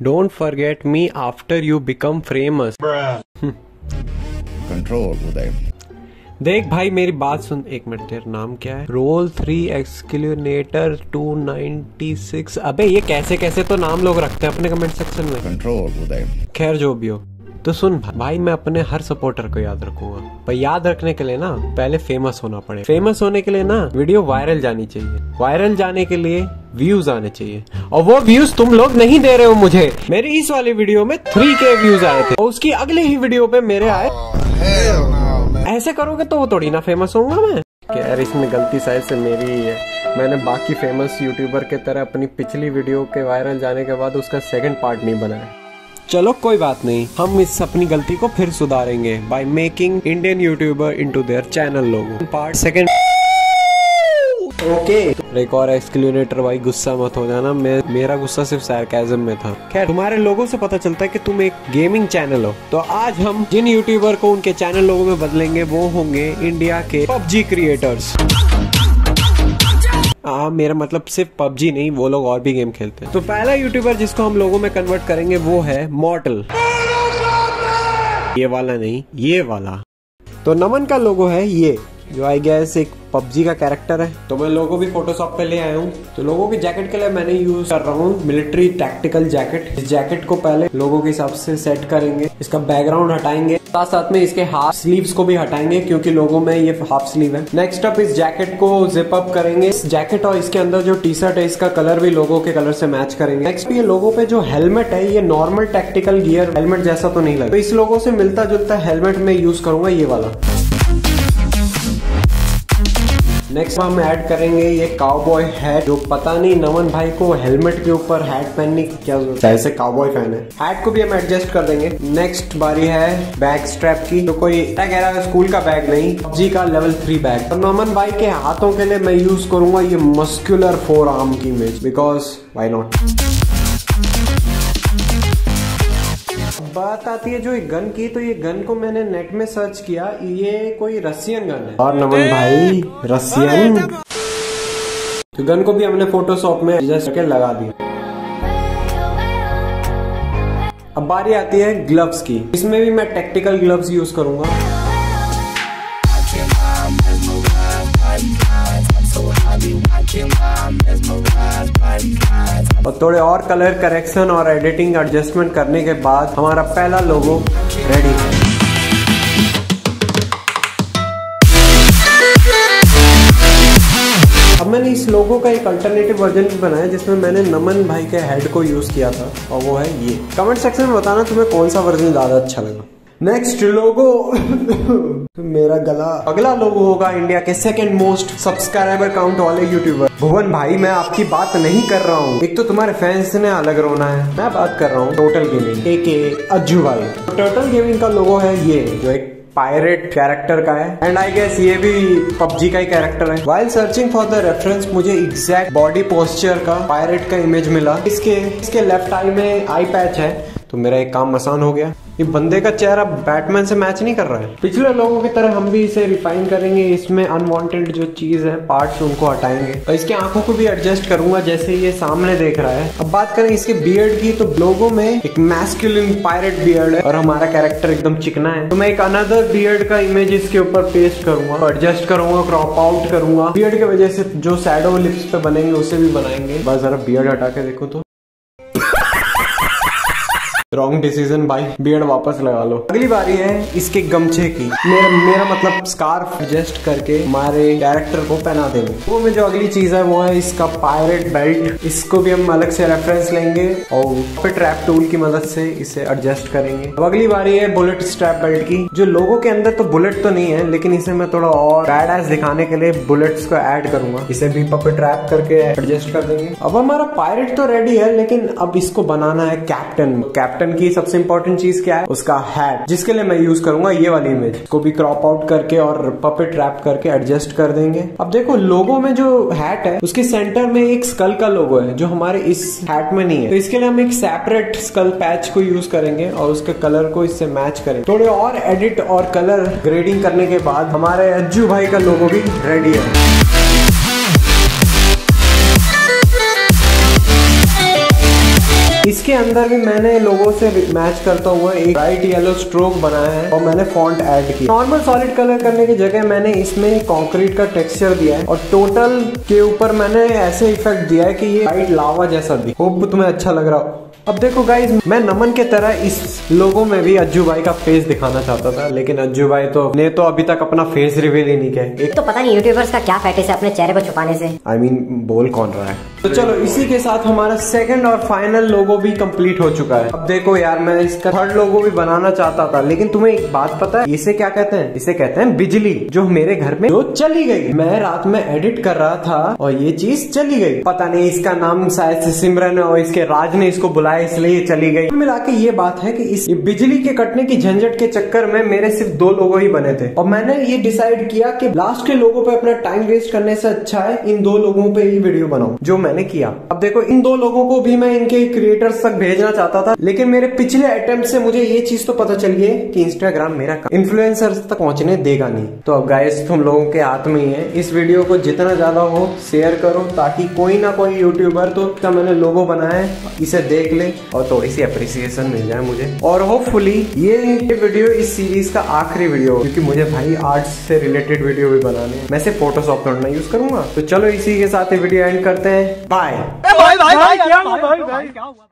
Don't forget me after you become famous. Control Uday. देख भाई मेरी बात सुन, एक मिनट, तेरा नाम क्या है? Roll 3 executioner 296। अबे ये कैसे कैसे तो नाम लोग रखते हैं अपने कमेंट सेक्शन में। कंट्रोल उदय। खैर जो भी हो, तो सुन भाई, मैं अपने हर सपोर्टर को याद रखूंगा, पर याद रखने के लिए ना पहले फेमस होना पड़े। फेमस होने के लिए ना वीडियो वायरल जानी चाहिए, वायरल जाने के लिए व्यूज आने चाहिए, और वो व्यूज तुम लोग नहीं दे रहे हो मुझे। मेरी इस वाली वीडियो में 3K व्यूज आए थे और उसकी अगले ही वीडियो पे मेरे आए। ऐसे करोगे तो वो थोड़ी ना फेमस होऊंगा मैं। यार इसमें गलती शायद से मेरी ही है। मैंने बाकी फेमस यूट्यूबर के तरह अपनी पिछली वीडियो के वायरल जाने के बाद उसका सेकंड पार्ट नहीं बनाया। चलो कोई बात नहीं, हम इस अपनी गलती को फिर सुधारेंगे by making Indian YouTuber into their channel logo. Part second. Okay एक और एक्सक्यूनेटर भाई, गुस्सा मत हो जाना, मेरा गुस्सा सिर्फ सार्केज्म में था। खैर तुम्हारे लोगों से पता चलता है कि तुम एक गेमिंग चैनल हो, तो आज हम जिन यूट्यूबर को उनके चैनल लोगों में बदलेंगे वो होंगे इंडिया के PUBG क्रिएटर्स। मेरा मतलब सिर्फ PUBG नहीं, वो लोग और भी गेम खेलते हैं। तो पहला यूट्यूबर जिसको हम लोगों में कन्वर्ट करेंगे वो है मॉर्टल। ये वाला नहीं, ये वाला। तो नमन का लोगो है ये, जो आई गेस एक PUBG का कैरेक्टर है। तो मैं लोगो भी फोटोशॉप पे ले आया हूँ। तो लोगों की जैकेट के लिए मैंने यूज कर रहा हूँ मिलिट्री टैक्टिकल जैकेट। इस जैकेट को पहले लोगों के हिसाब से सेट करेंगे, इसका बैकग्राउंड हटाएंगे, साथ साथ में इसके हाफ स्लीव्स को भी हटाएंगे क्योंकि लोगों में ये हाफ स्लीव है। नेक्स्ट अप इस जैकेट को जिप अप करेंगे। इस जैकेट और इसके अंदर जो टी शर्ट है इसका कलर भी लोगों के कलर से मैच करेंगे। नेक्स्ट ये लोगों पे जो हेलमेट है, ये नॉर्मल टैक्टिकल गियर हेलमेट जैसा तो नहीं लगा, तो इस लोगों से मिलता जुलता हेलमेट में यूज करूंगा, ये वाला। नेक्स्ट हम ऐड करेंगे ये काउबॉय हैट, जो पता नहीं नमन भाई को हेलमेट के ऊपर हैट पहनने की क्या जरूरत है, ऐसे काउबॉय फैन है। हैट को भी हम एडजस्ट कर देंगे। नेक्स्ट बारी है बैक स्ट्रैप की, तो कोई क्या कह रहा है स्कूल का बैग नहीं, PUBG का लेवल 3 बैग। तो नमन भाई के हाथों के लिए मैं यूज करूंगा ये मस्कुलर 4 आर्म की इमेज, बिकॉज व्हाई नॉट। बात आती है जो एक गन की, तो ये गन को मैंने नेट में सर्च किया, ये कोई रशियन गन है। और नमन भाई रशियन, तो गन को भी हमने फोटोशॉप में एडजस्ट करके लगा दिया। अब बारी आती है ग्लव्स की, इसमें भी मैं टैक्टिकल ग्लव्स यूज करूंगा। और थोड़े और कलर करेक्शन और एडिटिंग एडजस्टमेंट करने के बाद हमारा पहला लोगो रेडी है। अब मैंने इस लोगो का एक अल्टरनेटिव वर्जन भी बनाया जिसमें मैंने नमन भाई के हेड को यूज किया था, और वो है ये। कमेंट सेक्शन में बताना तुम्हें कौन सा वर्जन ज्यादा अच्छा लगा। नेक्स्ट लोगो मेरा गला। अगला लोगो होगा इंडिया के सेकंड मोस्ट सब्सक्राइबर काउंट वाले यूट्यूबर भुवन भाई। मैं आपकी बात नहीं कर रहा हूँ, एक तो तुम्हारे फैंस ने अलग रोना है, मैं बात कर रहा हूँ टोटल गेमिंग AK अज्जू भाई। टोटल गेमिंग का लोगो है ये, जो एक पायरेट कैरेक्टर का है, एंड आई गेस ये भी PUBG का ही कैरेक्टर है। While searching for the reference मुझे एग्जैक्ट बॉडी पोस्चर का पायरेट का इमेज मिला। इसके लेफ्ट आई में आई पैच है, तो मेरा एक काम आसान हो गया। ये बंदे का चेहरा बैटमैन से मैच नहीं कर रहा है। पिछले लोगों की तरह हम भी इसे रिफाइन करेंगे, इसमें अनवांटेड जो चीज है पार्ट्स उनको हटाएंगे, और इसके आंखों को भी एडजस्ट करूंगा जैसे ये सामने देख रहा है। अब बात करें इसके बियर्ड की, तो लोगों में एक मैस्कुलिन पायरेट बियर्ड है और हमारा कैरेक्टर एकदम चिकना है, तो मैं एक अनदर बियर्ड का इमेज इसके ऊपर पेस्ट करूंगा, एडजस्ट करूंगा, क्रॉप आउट करूंगा। बियर्ड की वजह से जो शैडो लिप्स पे बनेंगे उसे भी बनाएंगे। बस जरा बियर्ड हटा के देखो तो रॉन्ग डिसीजन भाई, बियर्ड वापस लगा लो। अगली बारी है इसके गमछे की। मेरा मतलब स्कार्फ एडजस्ट करके हमारे कैरेक्टर को पहना देंगे। वो में जो अगली चीज है वो है इसका पायरेट बेल्ट। इसको भी हम अलग से रेफरेंस लेंगे और फिर ट्रैप टूल की मदद से इसे एडजस्ट करेंगे। अब अगली बारी है बुलेट स्ट्रैप बेल्ट की। जो लोगों के अंदर तो बुलेट तो नहीं है, लेकिन इसे मैं थोड़ा और बैडएस दिखाने के लिए बुलेट्स को ऐड करूंगा। इसे भी पपेट रैप करके एडजस्ट कर देंगे। अब हमारा पायरेट तो रेडी है, लेकिन अब इसको बनाना है कैप्टन की सबसे इंपॉर्टेंट चीज क्या है, उसका हैट, जिसके लिए मैं यूज करूंगा ये वाली इमेज को भी क्रॉप आउट करके और पपेट रैप करके एडजस्ट कर देंगे। अब देखो लोगो में जो हैट है उसके सेंटर में एक स्कल का लोगो है जो हमारे इस हैट में नहीं है, तो इसके लिए हम एक सेपरेट स्कल पैच को यूज करेंगे और उसके कलर को इससे मैच करेंगे। थोड़े और एडिट और कलर ग्रेडिंग करने के बाद हमारे अज्जू भाई का लोगो भी रेडी है। इस इसके अंदर भी मैंने लोगों से मैच करता हुआ एक ब्राइट येलो स्ट्रोक बनाया है और मैंने फॉन्ट ऐड किया। नॉर्मल सॉलिड कलर करने की जगह मैंने इसमें कंक्रीट का टेक्सचर दिया है और टोटल के ऊपर मैंने ऐसे इफेक्ट दिया है कि ये ब्राइट लावा जैसा दिखे। होप तुम्हें अच्छा लग रहा हो। अब देखो गाइज, मैं नमन के तरह इस लोगो में भी अज्जू भाई का फेस दिखाना चाहता था, लेकिन अज्जू भाई ने तो अभी तक अपना फेस रिवील ही नहीं किया। एक तो पता नहीं यूट्यूबर्स का क्या फैटिस है अपने चेहरे को छुपाने से। I mean, बोल कौन रहा है। तो चलो इसी के साथ हमारा सेकंड और फाइनल लोगो भी कंप्लीट हो चुका है। अब देखो यार, मैं इसका थर्ड लोगो भी बनाना चाहता था, लेकिन तुम्हें एक बात पता है इसे क्या कहते हैं? इसे कहते हैं बिजली, जो मेरे घर में जो चली गई। मैं रात में एडिट कर रहा था और ये चीज चली गई। पता नहीं इसका नाम शायद से सिमरन और इसके राज ने इसको बुलाया इसलिए चली गई। मिला के ये बात है कि इस बिजली के कटने की झंझट के चक्कर में मेरे सिर्फ 2 लोगो ही बने थे और मैंने ये डिसाइड किया कि लास्ट के लोगों पे अपना टाइम वेस्ट करने से अच्छा है इन 2 लोगों पे ही वीडियो बनाऊं, जो मैंने किया। अब देखो, इन 2 लोगों को भी मैं इनके क्रिएटर्स तक भेजना चाहता था, लेकिन मेरे पिछले अटेम्प्ट से मुझे ये चीज तो पता चल गई कि इंस्टाग्राम मेरा इन्फ्लुएंसर्स तक पहुंचने देगा नहीं। तो अब गाइस, तुम लोगों के हाथ में ही है। इस वीडियो को जितना ज्यादा हो शेयर करो, ताकि कोई ना कोई यूट्यूबर तो इसका मैंने लोगो बनाया है इसे देख ले और थोड़ी सी अप्रिसिएशन मिल जाए मुझे। और होपफुली ये वीडियो इस सीरीज का आखिरी वीडियो, क्योंकि मुझे भाई आर्ट से रिलेटेड वीडियो भी बनाने हैं। मैं सिर्फ फोटोशॉप थोड़ा यूज करूंगा। तो चलो इसी के साथ ये वीडियो एंड करते हैं। बाय।